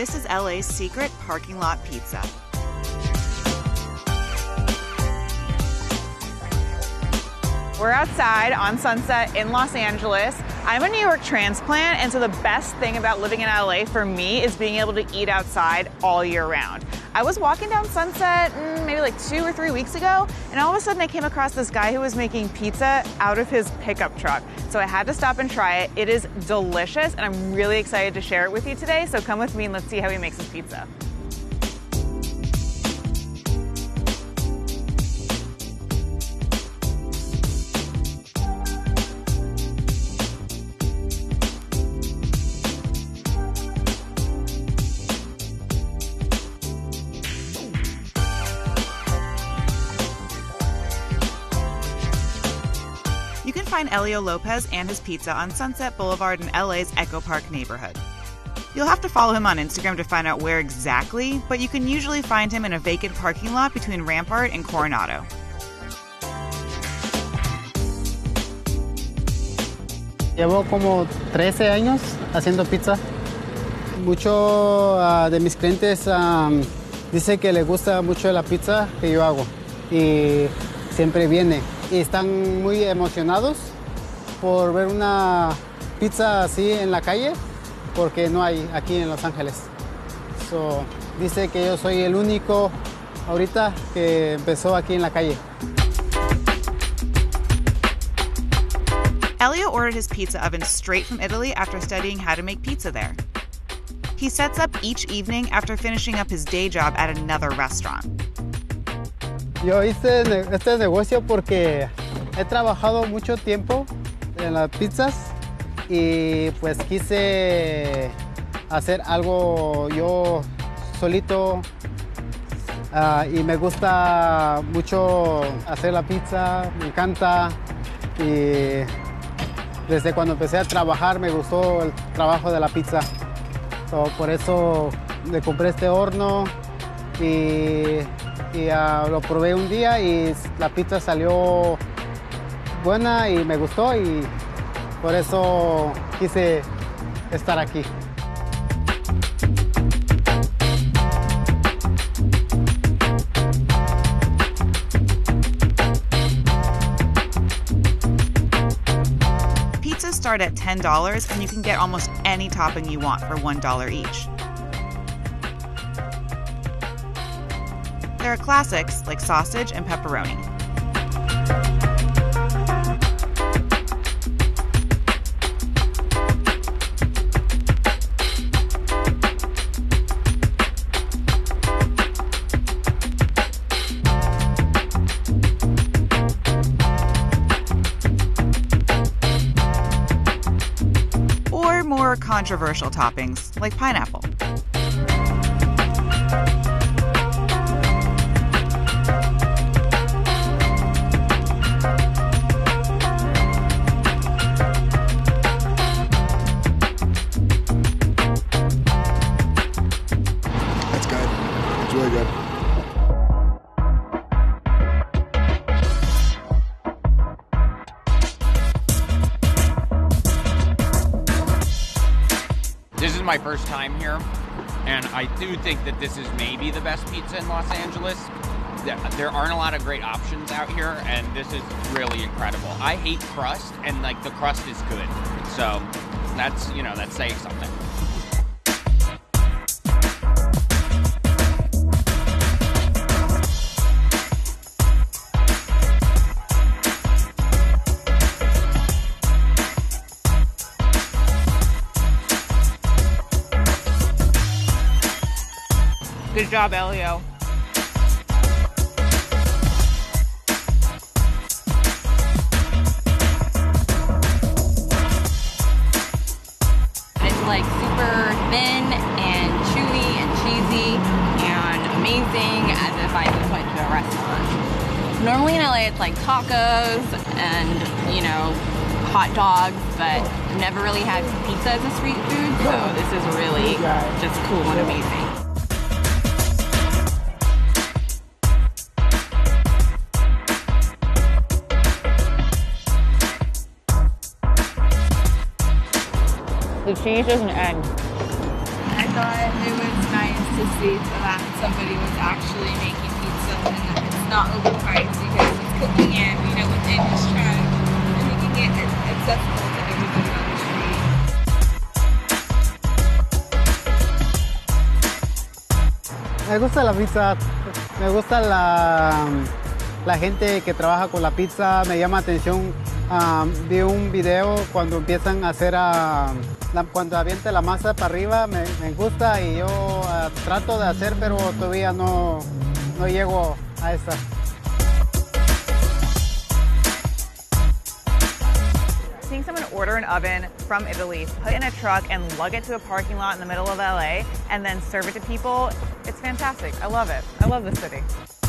This is LA's secret parking lot pizza. We're outside on Sunset in Los Angeles. I'm a New York transplant, and so the best thing about living in LA for me is being able to eat outside all year round. I was walking down Sunset maybe like 2 or 3 weeks ago, and all of a sudden I came across this guy who was making pizza out of his pickup truck. So I had to stop and try it. It is delicious, and I'm really excited to share it with you today. So come with me and let's see how he makes his pizza. You can find Elio Lopez and his pizza on Sunset Boulevard in LA's Echo Park neighborhood. You'll have to follow him on Instagram to find out where exactly, but you can usually find him in a vacant parking lot between Rampart and Coronado. Llevo como 13 años haciendo pizza. Muchos de mis clientes dicen que les gusta mucho la pizza que yo hago y siempre viene. Y están muy emocionados por ver una pizza así en la calle, porque no hay aquí en Los Ángeles. Dice que yo soy el único ahorita que empezó aquí en la calle. Elio ordered his pizza oven straight from Italy after studying how to make pizza there. He sets up each evening after finishing up his day job at another restaurant. Yo hice este negocio porque he trabajado mucho tiempo en las pizzas y pues quise hacer algo yo solito y me gusta mucho hacer la pizza, me encanta y desde cuando empecé a trabajar me gustó el trabajo de la pizza. Por eso le compré este horno y lo probé un día y la pizza salió buena y me gustó y por eso quise estar aquí. Pizzas start at $10 and you can get almost any topping you want for $1 each. There are classics like sausage and pepperoni. Or more controversial toppings like pineapple. Really good. This is my first time here, and I do think that this is maybe the best pizza in Los Angeles. There aren't a lot of great options out here, and this is really incredible. I hate crust, and like the crust is good. So that's saying something. Good job, Elio. It's like super thin and chewy and cheesy and amazing, as if I just went to a restaurant. Normally in LA it's like tacos and, hot dogs, but I've never really had pizza as a street food, so this is really just cool and amazing. The cheese doesn't end. It's but it was nice to see that somebody was actually making pizza and that it's not overpriced because it's cooking in, within his truck and making it accessible to everybody on the street. Me gusta la pizza, me gusta la gente que trabaja con la pizza, me llama atención. Vi un video cuando empiezan a hacer, cuando avienta la masa para arriba, me gusta y yo trato de hacer, pero todavía no llego a esa. Seeing someone order an oven from Italy, put in a truck, and lug it to a parking lot in the middle of LA, and then serve it to people, it's fantastic. I love it. I love this city.